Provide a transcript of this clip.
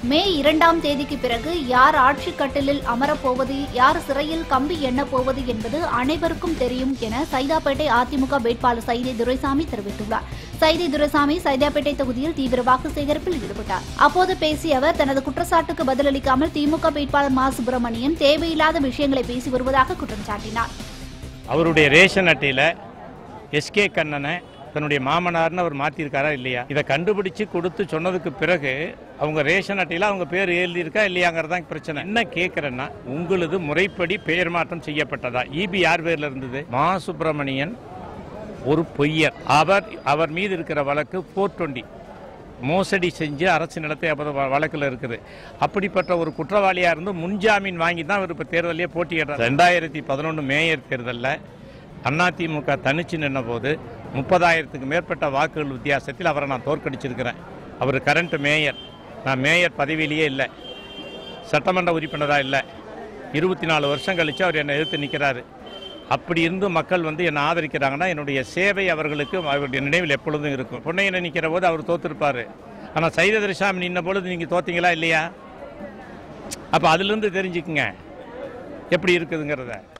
மே 2ஆம் தேதிக்கு பிறகு யார் ஆட்சி கட்டிலில் அமரப்போவது, யார் சிறையில் கம்பி எண்ணப் போவது என்பது அனைவருக்கும் தெரியும் என சைதாப்பேட்டை அதிமுக வேட்பாளர் சைதை துரைசாமி தெரிவித்துள்ளார். சைதை துரைசாமி சைதாப்பேட்டை தொகுதியில் தீவிர வாக்கு சேகரிப்பில் ஈடுபட்டார். அப்போது பேசிய அவர் தனது குற்றச்சாட்டுக்கு பதிலளிக்காமல் திமுக வேட்பாளர் மா. சுப்பிரமணியன் தேவையில்லாத விஷயங்களை பேசி வருவதாக குற்றம் சாட்டினார். அவருடைய ரேஷன் அட்டையில எஸ்கே கண்ணனை தன்னுடைய மாமனார்னு அவர் மாற்றிருக்காரா இல்லையா, இதை கண்டுபிடிச்சு கொடுத்து சொன்னதுக்கு பிறகு அவங்க ரேஷன் அட்டையில் அவங்க பேர் எழுதியிருக்கா இல்லையாங்கிறதான் பிரச்சனை. என்ன கேட்குறேன்னா, உங்களது முறைப்படி பெயர் மாற்றம் செய்யப்பட்டதா? இபி யார் பேரில் இருந்தது? மா. சுப்பிரமணியன் ஒரு பொய்யர். அவர் மீது இருக்கிற வழக்கு 420 மோசடி செஞ்சு அரசு நிலத்தை வழக்கில் இருக்குது. அப்படிப்பட்ட ஒரு குற்றவாளியாக இருந்து முன்ஜாமீன் வாங்கி தான் அவர் இப்போ தேர்தலே போட்டியிடுறார். 2011 மேயர் தேர்தலில் அதிமுக தனிச்சு நின்ற போது 30,000க்கு மேற்பட்ட வாக்குகள் வித்தியாசத்தில் அவரை நான் தோற்கடிச்சிருக்கிறேன். அவர் கரண்ட் மேயர். நான் மேயர் பதவியிலேயே இல்லை, சட்டமன்ற உறுப்பினராக இல்லை. 24 வருஷம் கழித்து அவர் என்னை எதிர்த்து நிற்கிறாரு. அப்படி இருந்து மக்கள் என்னை ஆதரிக்கிறாங்கன்னா என்னுடைய சேவை அவர்களுக்கு அவருடைய நினைவில் எப்பொழுதும் இருக்கும். பொன்னையனை நிற்கிற போது அவர் தோற்றுருப்பார். ஆனால் சைதை துரைசாமி நின்ன பொழுது நீங்கள் தோத்தீங்களா இல்லையா? அப்போ அதிலிருந்து தெரிஞ்சுக்குங்க எப்படி இருக்குதுங்கிறத.